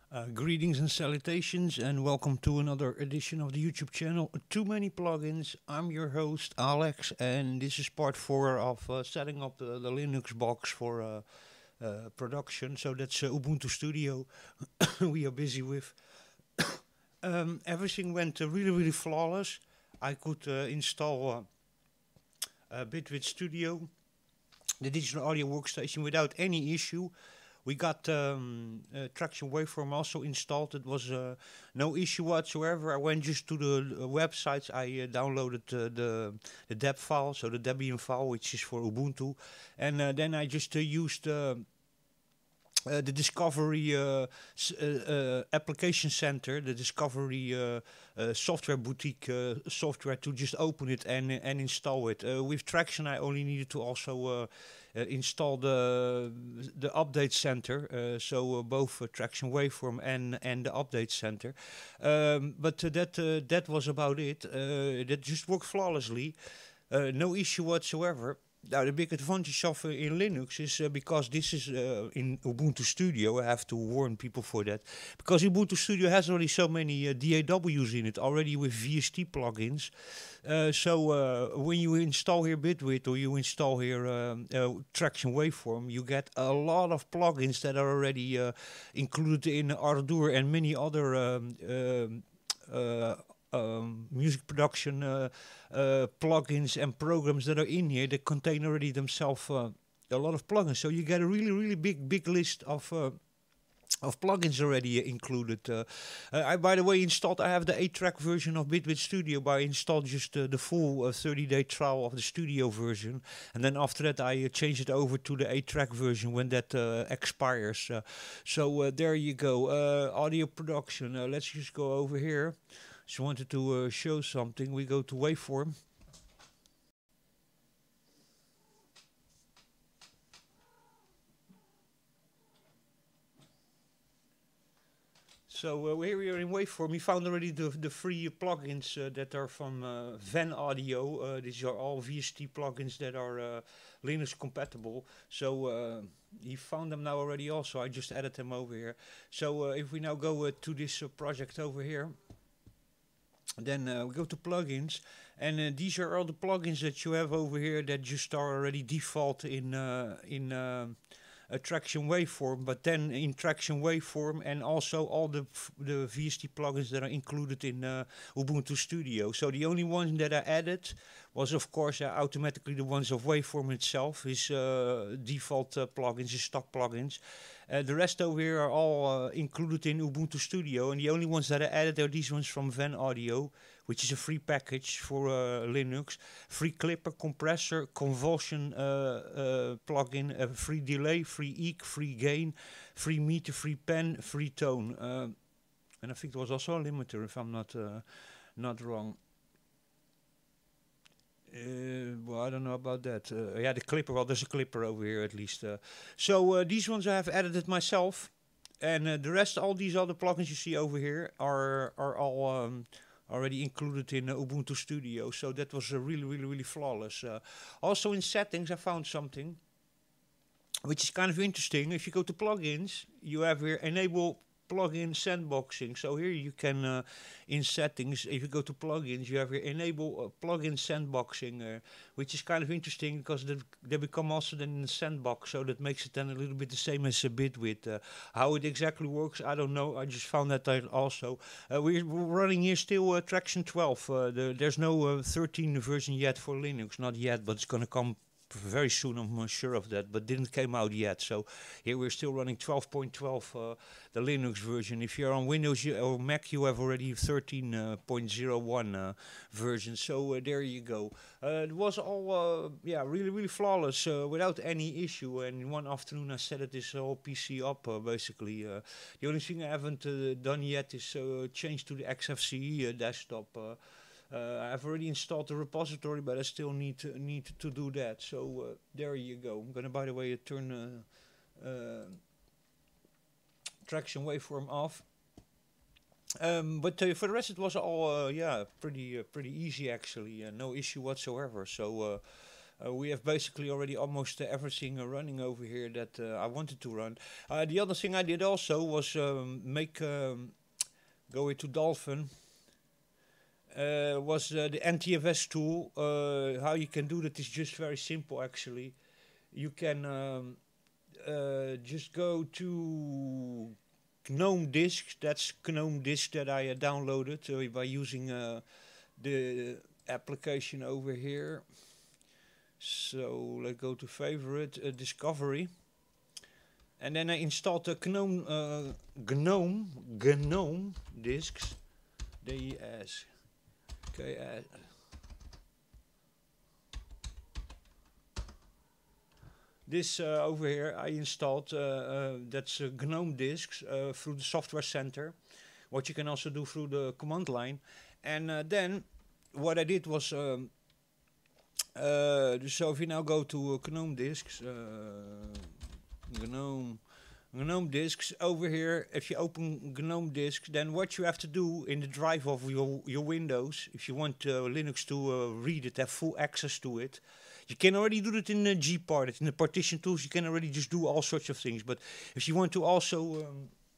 Greetings and salutations, and welcome to another edition of the YouTube channel. Too Many Plugins. I'm your host, Alex, and this is part 4 of setting up the Linux box for production. So that's Ubuntu Studio we are busy with. Everything went really flawless. I could install Bitwit Studio, the digital audio workstation, without any issue. We got Traction Waveform also installed. It was no issue whatsoever. I went just to the websites. I downloaded the deb file, so the Debian file, which is for Ubuntu. And then I just used the Discovery Application Center, the Discovery Software Boutique software to just open it and install it. With Traction, I only needed to also install the Update Center, so both Traction Waveform and the Update Center. But that was about it. That just worked flawlessly. No issue whatsoever. Now, the big advantage of in Linux is because this is in Ubuntu Studio. I have to warn people for that, because Ubuntu Studio has already so many DAWs in it already with VST plugins. So when you install here Bitwit or you install here Traction Waveform, you get a lot of plugins that are already included in Ardour and many other music production plugins and programs that are in here that contain already themselves a lot of plugins. So you get a really big list of plugins already included. I, by the way, installed. I have the 8-track version of Bitwit Studio, but I installed just the full 30-day trial of the studio version, and then after that I changed it over to the 8-track version when that expires. So there you go. Audio production. Let's just go over here. Just wanted to show something. We go to Waveform. So here we are in Waveform. We found already the free plugins that are from Van Audio. These are all VST plugins that are Linux compatible. So he found them now already also. I just added them over here. So if we now go to this project over here, then we go to plugins, and these are all the plugins that you have over here that just are already default in a Traction Waveform, but then in Traction Waveform and also all the VST plugins that are included in Ubuntu Studio. So the only one that I added was, of course, automatically the ones of Waveform itself, his default plugins, his stock plugins. The rest over here are all included in Ubuntu Studio, and the only ones that I added are these ones from Van Audio, which is a free package for Linux. Free clipper, compressor, convulsion plugin, free delay, free eq, free gain, free meter, free pen, free tone. And I think there was also a limiter, if I'm not wrong. Well, I don't know about that. Yeah, the clipper. Well, there's a clipper over here at least. So these ones I have edited myself, and the rest, all these other plugins you see over here, are all already included in Ubuntu Studio. So that was really flawless. Also in settings, I found something which is kind of interesting. If you go to plugins, you have here enable plugin sandboxing. So here you can, in settings, if you go to plugins, you have here enable plugin sandboxing, which is kind of interesting because they become also then in the sandbox. So that makes it then a little bit the same as a Bitwit. How it exactly works, I don't know. I just found that out also. We're running here still Traction 12. There's no 13 version yet for Linux, not yet, but it's going to come very soon, I'm sure of that, but didn't came out yet. So here we're still running 12.12, the Linux version. If you're on Windows or Mac, you have already 13.01 version. So there you go. It was all yeah, really flawless, without any issue. And in one afternoon I set this whole PC up basically. The only thing I haven't done yet is change to the XFCE desktop. I've already installed the repository, but I still need to do that. So there you go. I'm gonna, by the way, turn Traction Waveform off. But for the rest, it was all yeah, pretty easy actually. No issue whatsoever. So We have basically already almost everything running over here that I wanted to run. The other thing I did also was make go into Dolphin. Was the NTFS tool. How you can do that is just very simple actually. You can just go to GNOME disk. That's GNOME disk that I downloaded by using the application over here. So let's go to favorite, Discovery. And then I installed the GNOME disks. DES. Okay. This over here I installed, that's GNOME disks through the software center. What you can also do through the command line. And then what I did was, so if you now go to GNOME disks, GNOME disks over here, if you open GNOME disks, then what you have to do in the drive of your Windows, if you want Linux to read it, have full access to it, you can already do it in the Gpart, in the partition tools, you can already just do all sorts of things. But if you want to also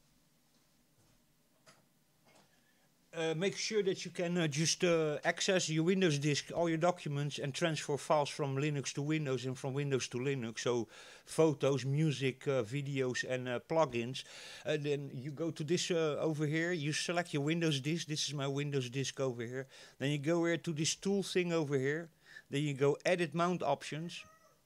make sure that you can just access your Windows disk, all your documents, and transfer files from Linux to Windows and from Windows to Linux. So photos, music, videos, and plugins. Then you go to this over here. You select your Windows disk. This is my Windows disk over here. Then you go here to this tool thing over here. Then you go Edit Mount Options.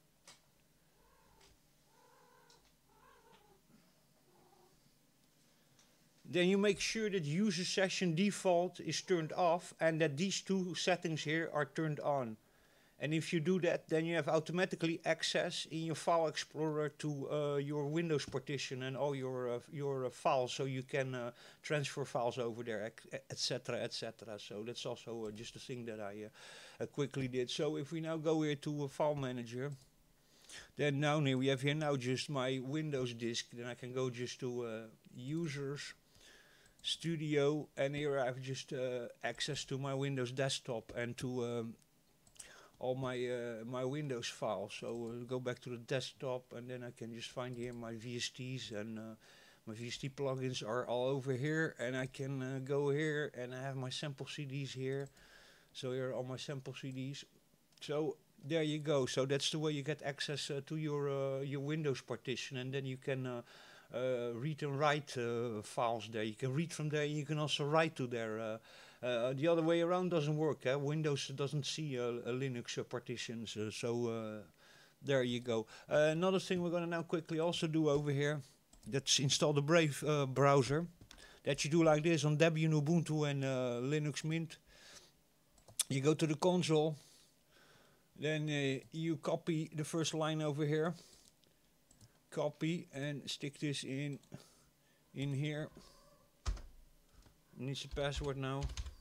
Then you make sure that user session default is turned off and that these two settings here are turned on. And if you do that, then you have automatically access in your file explorer to your Windows partition and all your files, so you can transfer files over there, etc., etc. So that's also just a thing that I quickly did. So if we now go here to File Manager, then now we have here now just my Windows disk. Then I can go just to Users, Studio, and here I have just access to my Windows desktop and to all my my Windows files. So go back to the desktop, and then I can just find here my VSTs, and my VST plugins are all over here, and I can go here and I have my sample CDs here. So here are all my sample CDs. So there you go. So that's the way you get access to your Windows partition, and then you can read and write files there. You can read from there, you can also write to there. The other way around doesn't work. Windows doesn't see Linux partitions, so there you go. Another thing we're going to now quickly also do over here, that's install the Brave browser. That you do like this on Debian, Ubuntu, and Linux Mint. You go to the console, then you copy the first line over here. Copy and stick this in here. Needs a password now.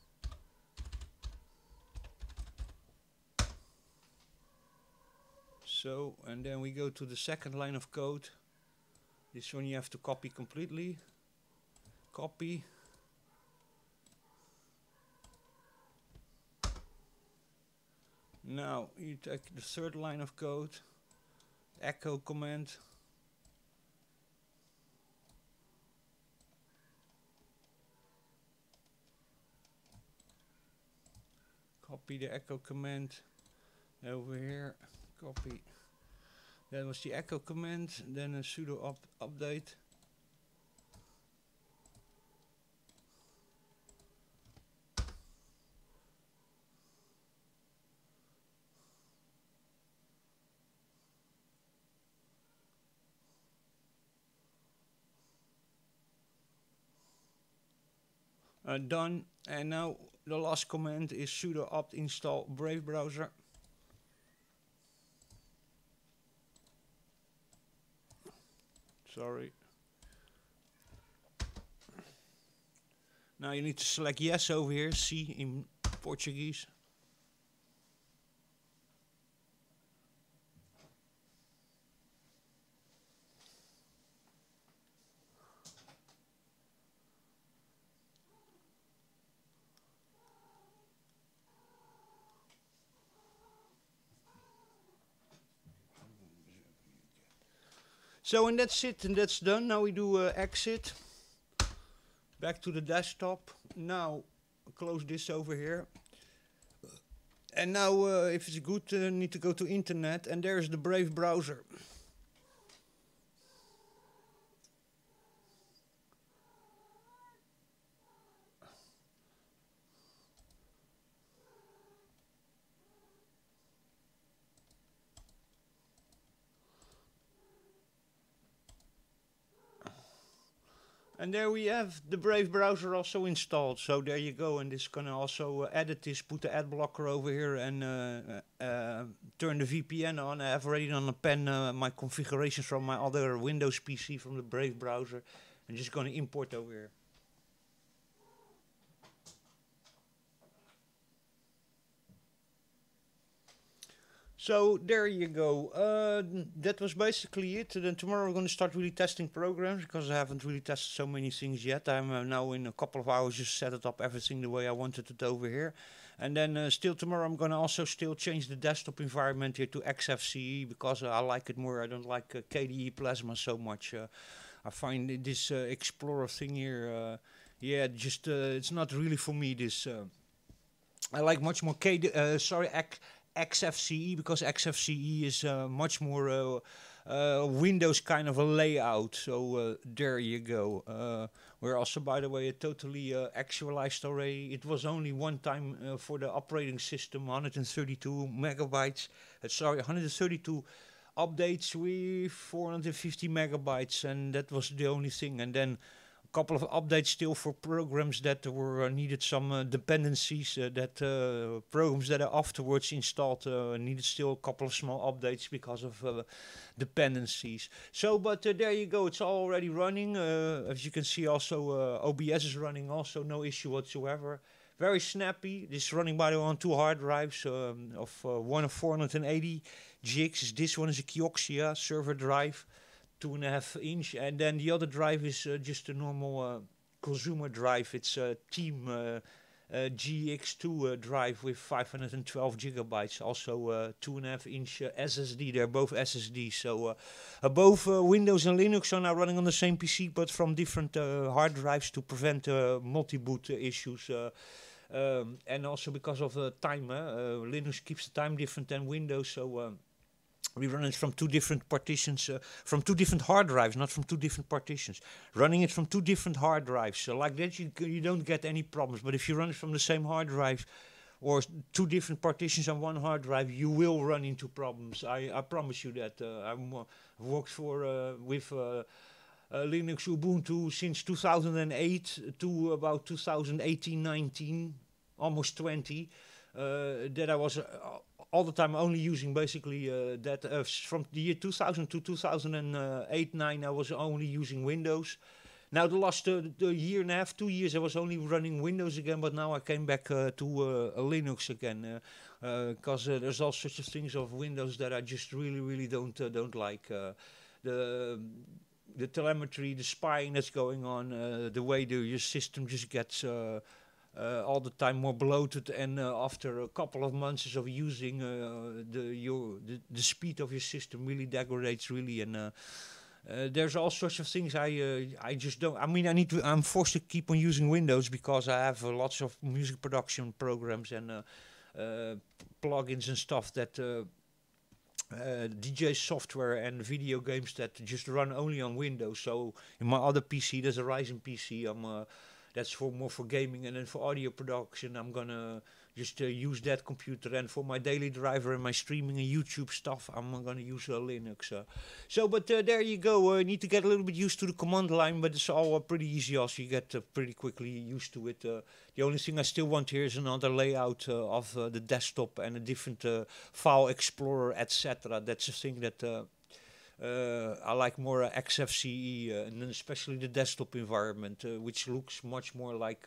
So, and then we go to the second line of code. This one you have to copy completely. Copy. Now you take the third line of code. Echo command. Copy the echo command over here. Copy. That was the echo command. Then a sudo update. Done. And now the last command is sudo apt install Brave browser. Sorry. Now you need to select yes over here, C in Portuguese. So and that's it, and that's done. Now we do exit, back to the desktop. Now close this over here. And now if it's good, need to go to internet, and there's the Brave browser. And there we have the Brave browser also installed. So there you go. And this gonna also edit this, put the ad blocker over here, and turn the VPN on. I have already on the pen my configurations from my other Windows PC from the Brave browser. I'm just gonna import over here. So there you go. That was basically it. Then tomorrow we're going to start really testing programs because I haven't really tested so many things yet. I'm now in a couple of hours just set it up everything the way I wanted it over here. And then still tomorrow I'm going to also still change the desktop environment here to XFCE because I like it more. I don't like KDE Plasma so much. I find this Explorer thing here, yeah, just it's not really for me. This I like much more XFCE because XFCE is much more Windows kind of a layout. So there you go. We're also, by the way, totally actualized already. It was only one time for the operating system, 132 megabytes. Sorry, 132 updates with 450 megabytes, and that was the only thing. And then couple of updates still for programs that were needed some dependencies that programs that are afterwards installed needed still a couple of small updates because of dependencies. So but there you go, it's already running. As you can see also OBS is running also, no issue whatsoever. Very snappy. This is running by the way on 2 hard drives of one of 480 gigs. This one is a Kioxia server drive, 2.5 inch, and then the other drive is just a normal consumer drive. It's a Team GX2 drive with 512 gigabytes, also 2.5 inch SSD. They're both SSD, so both Windows and Linux are now running on the same PC, but from different hard drives to prevent multi-boot issues. And also because of time, Linux keeps the time different than Windows, so we run it from 2 different partitions, from 2 different hard drives, not from 2 different partitions. Running it from 2 different hard drives, so like that you don't get any problems. But if you run it from the same hard drive or 2 different partitions on one hard drive, you will run into problems. I promise you that. I've worked for with Linux Ubuntu since 2008 to about 2018-19, almost 20. That I was all the time only using basically that from the year 2000 to 2008-9 I was only using Windows. Now the last the year and a half, 2 years I was only running Windows again, but now I came back to Linux again because there's all sorts of things of Windows that I just really don't like. The telemetry, the spying that's going on, the way your system just gets all the time more bloated, and after a couple of months of using, the speed of your system really degrades really, and there's all sorts of things I just don't. I mean, I'm forced to keep on using Windows because I have lots of music production programs and plugins and stuff that. DJ software and video games that just run only on Windows. So in my other PC, there's a Ryzen PC. That's more for gaming, and then for audio production, I'm gonna just use that computer. And for my daily driver and my streaming and YouTube stuff, I'm gonna use Linux. But there you go. You need to get a little bit used to the command line, but it's all pretty easy. Also, you get pretty quickly used to it. The only thing I still want here is another layout of the desktop and a different file explorer, etc. That's the thing that I like more XFCE, and then especially the desktop environment, which looks much more like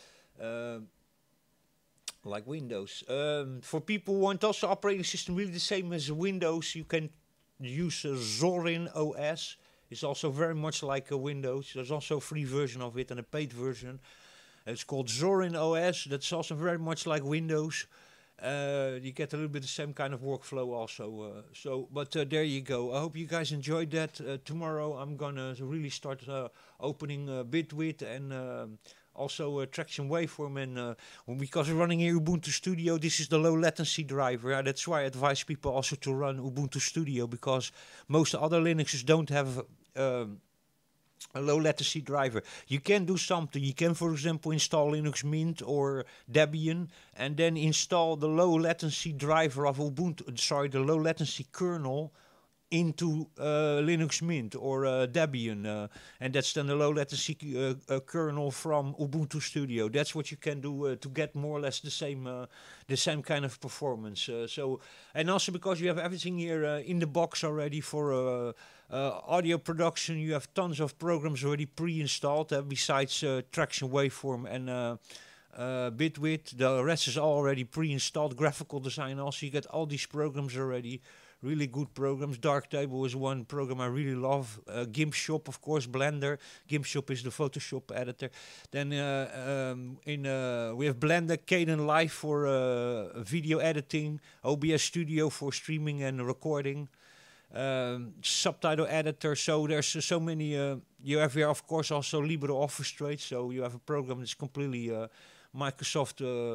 Windows. For people who want also operating system really the same as Windows, you can use Zorin OS. It's also very much like Windows. There's also a free version of it and a paid version. It's called Zorin OS. That's also very much like Windows. You get a little bit the same kind of workflow also. But there you go. I hope you guys enjoyed that. Tomorrow I'm gonna really start opening Bitwit and also Traction Waveform, and because we're running here Ubuntu Studio, this is the low latency driver. That's why I advise people also to run Ubuntu Studio, because most other Linuxes don't have a low latency driver. You can do something. You can, for example, install Linux Mint or Debian and then install the low latency driver of Ubuntu, sorry, the low latency kernel into Linux Mint or Debian, and that's then the low latency kernel from Ubuntu Studio. That's what you can do to get more or less the same kind of performance. And also because you have everything here in the box already for audio production, you have tons of programs already pre-installed besides Traction Waveform and Bitwit. The rest is already pre-installed. Graphical design also, you get all these programs already. Really good programs. Darktable is one program I really love. GIMP Shop, of course, Blender. GIMP Shop is the Photoshop editor. Then we have Blender, Kden Live for video editing, OBS Studio for streaming and recording, subtitle editor. So there's so many. You have here, of course, also LibreOffice Straight. So you have a program that's completely Microsoft.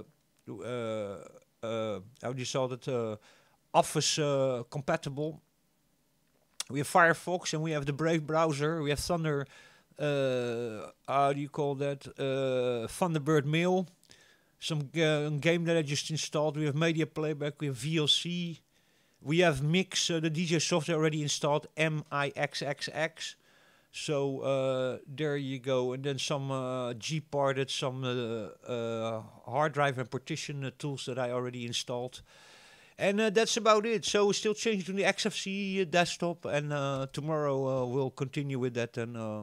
How do you call it? Office compatible. We have Firefox and we have the Brave browser. We have Thunder, how do you call that? Thunderbird Mail. Some game that I just installed. We have Media Playback. We have VLC. We have Mix, the DJ software already installed. MIXXX. So there you go. And then some Gparted, some hard drive and partition tools that I already installed. And that's about it. So we're still changing to the XFCE desktop, and tomorrow we'll continue with that, and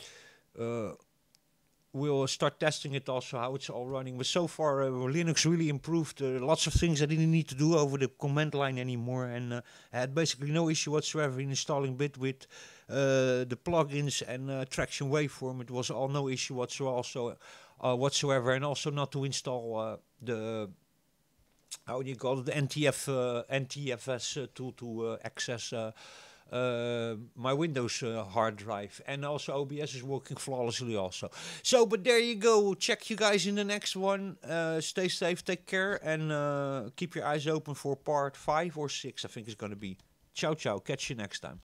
we'll start testing it also, how it's all running. But so far, Linux really improved. Lots of things I didn't need to do over the command line anymore, and I had basically no issue whatsoever in installing Bitwit, the plugins and Traction Waveform. It was all no issue whatsoever, and also not to install the how do you call it, the NTFS tool to access my Windows hard drive. And also OBS is working flawlessly also. So, but there you go. Check you guys in the next one. Stay safe, take care, and keep your eyes open for part 5 or 6, I think it's going to be. Ciao, ciao. Catch you next time.